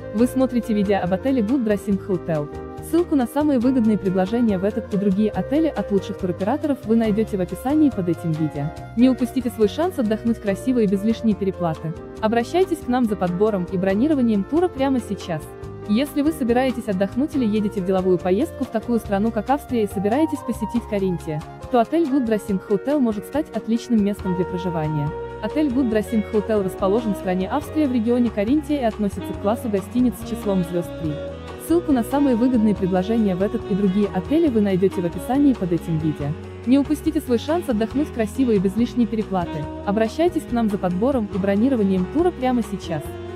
Вы смотрите видео об отеле Good Dressing Hotel. Ссылку на самые выгодные предложения в этот и другие отели от лучших туроператоров вы найдете в описании под этим видео. Не упустите свой шанс отдохнуть красиво и без лишней переплаты. Обращайтесь к нам за подбором и бронированием тура прямо сейчас. Если вы собираетесь отдохнуть или едете в деловую поездку в такую страну, как Австрия, и собираетесь посетить Каринтия, то отель Good Dressing Hotel может стать отличным местом для проживания. Отель Good Dressing Hotel расположен в стране Австрия в регионе Каринтия и относится к классу гостиниц с числом звезд 3. Ссылку на самые выгодные предложения в этот и другие отели вы найдете в описании под этим видео. Не упустите свой шанс отдохнуть красиво и без лишней переплаты. Обращайтесь к нам за подбором и бронированием тура прямо сейчас.